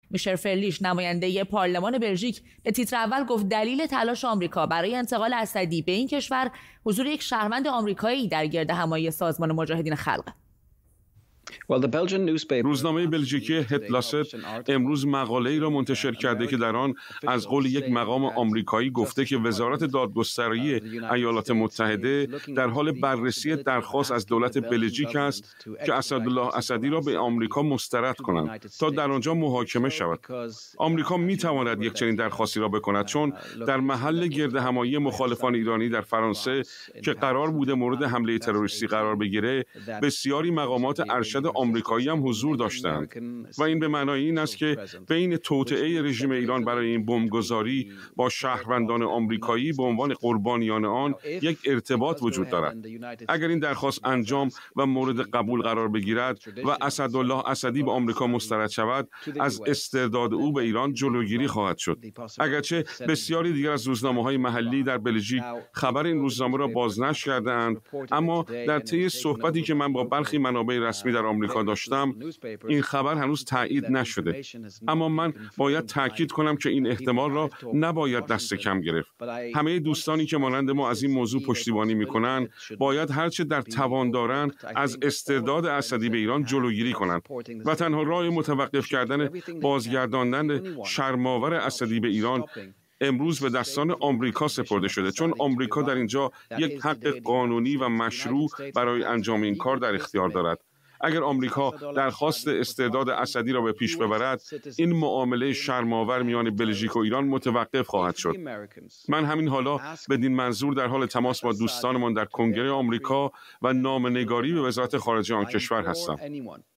میشل فرلیش نماینده پارلمان بلژیک به تیتر اول گفت دلیل تلاش آمریکا برای انتقال اسدی به این کشور حضور یک شهروند آمریکایی در گردهمایی سازمان مجاهدین خلق. روزنامه بلژیکی هت لاست امروز مقاله‌ای را منتشر کرده که در آن از قول یک مقام آمریکایی گفته که وزارت دادگستری ایالات متحده در حال بررسی درخواست از دولت بلژیک است که اسدالله اسدی را به آمریکا مسترد کنند تا در آنجا محاکمه شود. آمریکا می‌تواند یک چنین درخواستی را بکند چون در محل گردهمایی مخالفان ایرانی در فرانسه که قرار بوده مورد حمله تروریستی قرار بگیرد، بسیاری مقامات ارشد آمریکایی هم حضور داشتند و این به معنای این است که بین توطئه رژیم ایران برای این بمبگذاری با شهروندان آمریکایی به عنوان قربانیان آن یک ارتباط وجود دارد. اگر این درخواست انجام و مورد قبول قرار بگیرد و اسدالله اسدی به آمریکا مسترد شود، از استرداد او به ایران جلوگیری خواهد شد. اگرچه بسیاری دیگر از روزنامه‌های محلی در بلژیک خبر این روزنامه را بازنشر کرده‌اند، اما در طی صحبتی که من با برخی منابع رسمی در آمریکا داشتم، این خبر هنوز تایید نشده. اما من باید تاکید کنم که این احتمال را نباید دست کم گرفت. همه دوستانی که مانند ما از این موضوع پشتیبانی می‌کنند، باید هرچه در توان دارند از استرداد اسدی به ایران جلوگیری کنند و تنها راه متوقف کردن بازگرداندن شرم‌آور اسدی به ایران امروز به دستان آمریکا سپرده شده، چون آمریکا در اینجا یک حق قانونی و مشروع برای انجام این کار در اختیار دارد. اگر آمریکا درخواست استرداد اسدی را به پیش ببرد، این معامله شرم‌آور میان بلژیک و ایران متوقف خواهد شد. من همین حالا بدین منظور در حال تماس با دوستانمان در کنگره آمریکا و نامه‌نگاری به وزارت خارجه آن کشور هستم.